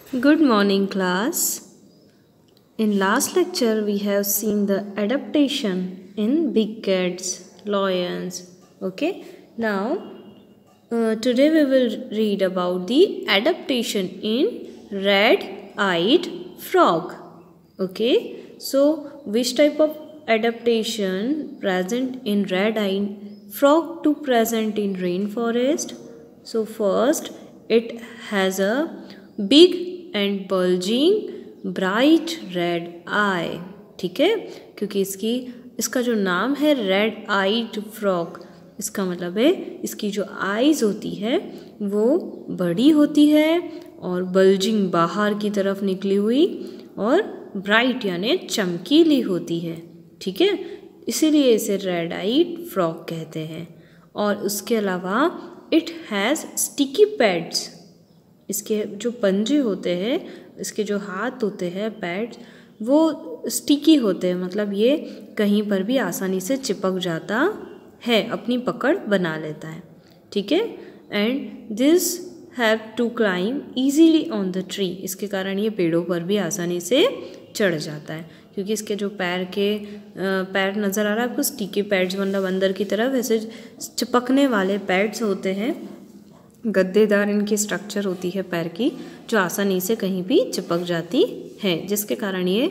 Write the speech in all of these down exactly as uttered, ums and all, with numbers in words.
Good morning, class. In last lecture, we have seen the adaptation in big cats, lions. Okay, now uh, today we will read about the adaptation in red-eyed frog. Okay, so which type of adaptation present in red-eyed frog to present in rainforest? So first, it has a big and bulging bright red eye. ठीक है, क्योंकि इसकी इसका जो नाम है red eyed frog, इसका मतलब है इसकी जो आइज़ होती है वो बड़ी होती है और बल्जिंग बाहर की तरफ निकली हुई और ब्राइट यानी चमकीली होती है. ठीक है, इसीलिए इसे रेड आइड फ्रॉग कहते हैं. और उसके अलावा इट हैज़ स्टिकी पैड्स. इसके जो पंजे होते हैं, इसके जो हाथ होते हैं पैड्स, वो स्टिकी होते हैं, मतलब ये कहीं पर भी आसानी से चिपक जाता है, अपनी पकड़ बना लेता है. ठीक है, and this have to climb easily on the tree. इसके कारण ये पेड़ों पर भी आसानी से चढ़ जाता है, क्योंकि इसके जो पैर के पैर नज़र आ रहा है आपको, स्टिकी पैड्स, मतलब अंदर की तरफ ऐसे चिपकने वाले पैड्स होते हैं. गद्देदार इनकी स्ट्रक्चर होती है पैर की, जो आसानी से कहीं भी चिपक जाती है, जिसके कारण ये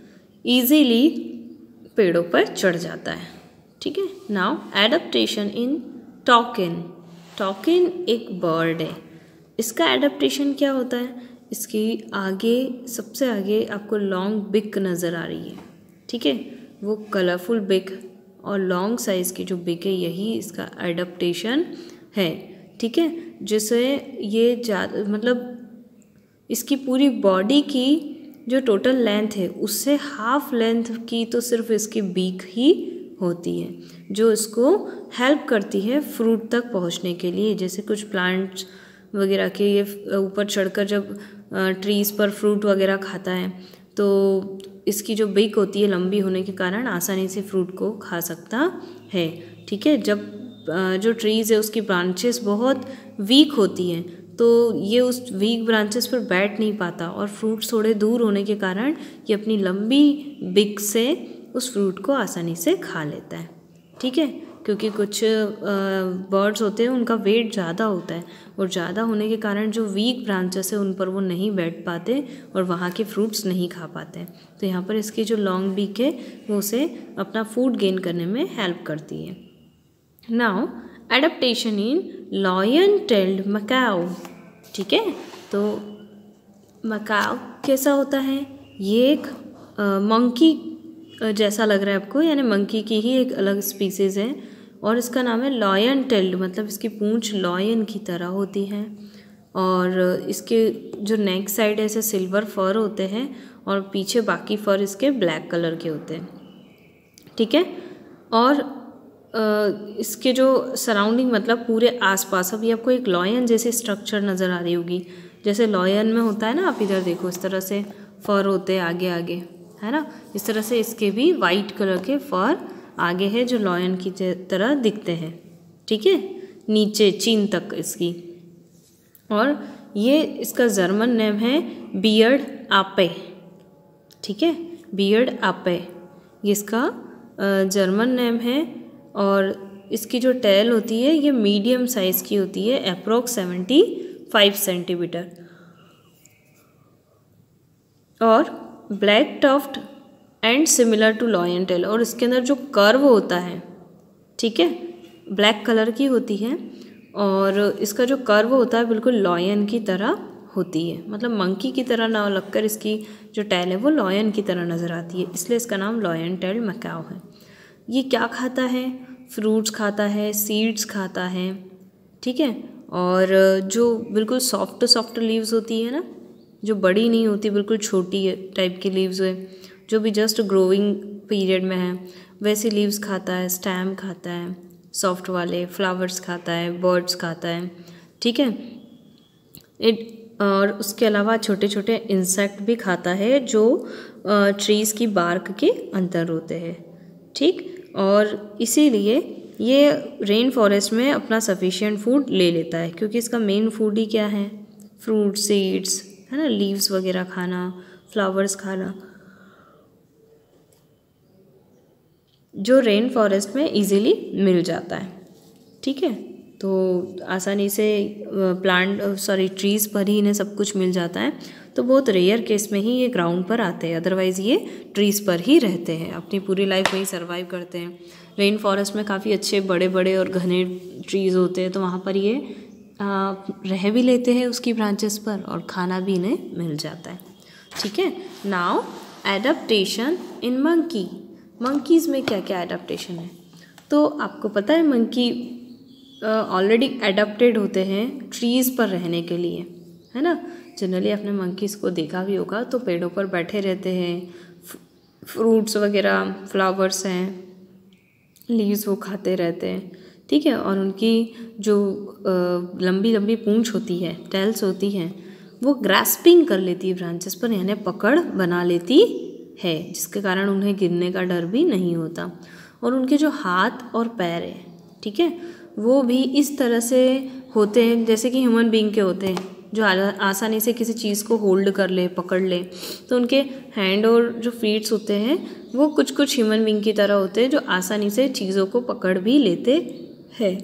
इजीली पेड़ों पर चढ़ जाता है. ठीक है, now adaptation in toucan. Toucan एक बर्ड है. इसका एडप्टेशन क्या होता है? इसकी आगे, सबसे आगे आपको लॉन्ग बिक नज़र आ रही है. ठीक है, वो कलरफुल बिक और लॉन्ग साइज़ की जो बिक है, यही इसका एडप्टेशन है. ठीक है, जिससे ये ज़्यादा, मतलब इसकी पूरी बॉडी की जो टोटल लेंथ है उससे हाफ लेंथ की तो सिर्फ इसकी बीक ही होती है, जो इसको हेल्प करती है फ्रूट तक पहुंचने के लिए. जैसे कुछ प्लांट्स वगैरह के ये ऊपर चढ़कर जब ट्रीज़ पर फ्रूट वगैरह खाता है, तो इसकी जो बीक होती है लंबी होने के कारण आसानी से फ्रूट को खा सकता है. ठीक है, जब जो ट्रीज़ है उसकी ब्रांचेस बहुत वीक होती हैं, तो ये उस वीक ब्रांचेस पर बैठ नहीं पाता और फ्रूट्स थोड़े दूर होने के कारण ये अपनी लंबी बिक से उस फ्रूट को आसानी से खा लेता है. ठीक है, क्योंकि कुछ बर्ड्स होते हैं उनका वेट ज़्यादा होता है और ज़्यादा होने के कारण जो वीक ब्रांचेस है उन पर वो नहीं बैठ पाते और वहाँ के फ्रूट्स नहीं खा पाते. तो यहाँ पर इसकी जो लॉन्ग बीक है वो उसे अपना फूड गेन करने में हेल्प करती है. Now adaptation in lion tailed macaque. ठीक है, तो मकाओ कैसा होता है? ये एक मंकी जैसा लग रहा है आपको, यानी मंकी की ही एक अलग स्पीसीज़ है और इसका नाम है लॉयन टेल्ड, मतलब इसकी पूंछ लॉयन की तरह होती है और इसके जो नेक साइड है ऐसे सिल्वर फर होते हैं और पीछे बाकी फर इसके ब्लैक कलर के होते हैं. ठीक है, और Uh, इसके जो सराउंडिंग, मतलब पूरे आसपास, अभी आपको एक लॉयन जैसे स्ट्रक्चर नज़र आ रही होगी, जैसे लॉयन में होता है ना, आप इधर देखो इस तरह से फर होते हैं आगे आगे, है ना, इस तरह से इसके भी वाइट कलर के फर आगे है जो लॉयन की तरह दिखते हैं. ठीक है, नीचे चीन तक इसकी. और ये इसका जर्मन नेम है बियर्ड आपे. ठीक है, बियर्ड आपे ये इसका जर्मन नेम है. और इसकी जो टेल होती है ये मीडियम साइज़ की होती है, अप्रोक्स सेवेंटी फाइव सेंटीमीटर, और black tuft and similar to lion tail. और इसके अंदर जो कर्व होता है, ठीक है, ब्लैक कलर की होती है और इसका जो कर्व होता है बिल्कुल लॉयन की तरह होती है, मतलब मंकी की तरह ना लगकर इसकी जो टेल है वो लॉयन की तरह नज़र आती है, इसलिए इसका नाम लॉयन टेल्ड मकाओ है. ये क्या खाता है? फ्रूट्स खाता है, सीड्स खाता है. ठीक है, और जो बिल्कुल सॉफ्ट सॉफ्ट लीव्स होती है ना, जो बड़ी नहीं होती, बिल्कुल छोटी टाइप की लीव्स है, जो भी जस्ट ग्रोइंग पीरियड में है, वैसी लीव्स खाता है. स्टेम खाता है, सॉफ्ट वाले फ्लावर्स खाता है, बर्ड्स खाता है. ठीक है, इट और उसके अलावा छोटे छोटे इंसेक्ट भी खाता है जो ट्रीज़ की बार्क के अंदर होते हैं. ठीक, और इसीलिए ये रेन फॉरेस्ट में अपना सफिशिएंट फूड ले लेता है, क्योंकि इसका मेन फूड ही क्या है? फ्रूट, सीड्स, है ना, लीव्स वगैरह खाना, फ्लावर्स खाना, जो रेन फॉरेस्ट में इजीली मिल जाता है। ठीक है, तो आसानी से प्लांट सॉरी ट्रीज़ पर ही इन्हें सब कुछ मिल जाता है। तो बहुत रेयर केस में ही ये ग्राउंड पर आते हैं, अदरवाइज़ ये ट्रीज़ पर ही रहते हैं, अपनी पूरी लाइफ वहीं सर्वाइव करते हैं। रेन फॉरेस्ट में काफ़ी अच्छे बड़े बड़े और घने ट्रीज़ होते हैं, तो वहाँ पर ये आ, रह भी लेते हैं उसकी ब्रांचेस पर और खाना भी इन्हें मिल जाता है। ठीक है, now adaptation in monkey. Monkeys में क्या क्या एडप्टेशन है, तो आपको पता है मंकी ऑलरेडी एडप्टेड होते हैं ट्रीज़ पर रहने के लिए, है ना। जनरली आपने मंकीज़ को देखा भी होगा, तो पेड़ों पर बैठे रहते हैं, फ्रूट्स वगैरह, फ्लावर्स हैं, लीव्स वो खाते रहते हैं। ठीक है, और उनकी जो लंबी लंबी पूंछ होती है, टेल्स होती हैं, वो ग्रास्पिंग कर लेती है ब्रांचेस पर, यानी पकड़ बना लेती है, जिसके कारण उन्हें गिरने का डर भी नहीं होता। और उनके जो हाथ और पैर हैं, ठीक है, वो भी इस तरह से होते हैं जैसे कि ह्यूमन बीइंग के होते हैं, जो आसानी से किसी चीज़ को होल्ड कर ले, पकड़ ले। तो उनके हैंड और जो फीट्स होते हैं वो कुछ कुछ ह्यूमन बीइंग की तरह होते हैं, जो आसानी से चीज़ों को पकड़ भी लेते हैं,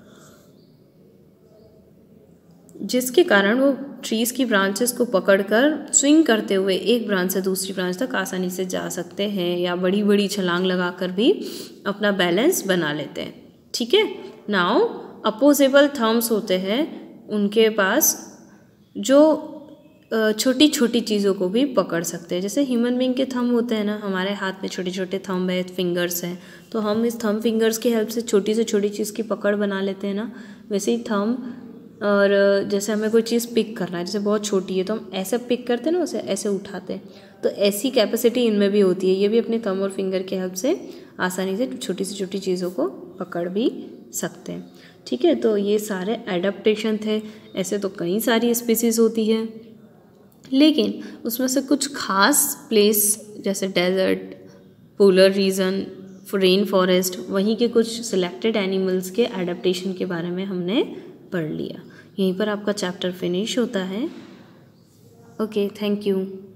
जिसके कारण वो ट्रीज़ की ब्रांचेस को पकड़कर स्विंग करते हुए एक ब्रांच से दूसरी ब्रांच तक आसानी से जा सकते हैं, या बड़ी बड़ी छलांग लगाकर भी अपना बैलेंस बना लेते हैं। ठीक है, नाउ अपोजेबल थम्स होते हैं उनके पास, जो छोटी छोटी चीज़ों को भी पकड़ सकते हैं। जैसे ह्यूमन बीइंग के थंब होते हैं ना, हमारे हाथ में छोटे छोटे थंब है, फिंगर्स हैं, तो हम इस थंब फिंगर्स की हेल्प से छोटी से छोटी चीज़ की पकड़ बना लेते हैं ना। वैसे ही थंब, और जैसे हमें कोई चीज़ पिक करना है, जैसे बहुत छोटी है तो हम ऐसे पिक करते हैं ना, उसे ऐसे उठाते हैं, तो ऐसी कैपेसिटी इनमें भी होती है। ये भी अपने थंब और फिंगर की हेल्प से आसानी से छोटी से छोटी चीज़ों को पकड़ भी सकते हैं। ठीक है, तो ये सारे एडप्टेशन थे। ऐसे तो कई सारी स्पीसीज़ होती है, लेकिन उसमें से कुछ खास प्लेस जैसे desert, polar region, rain forest, वहीं के कुछ सिलेक्टेड एनिमल्स के एडप्टेशन के बारे में हमने पढ़ लिया। यहीं पर आपका चैप्टर फिनिश होता है। Okay, thank you.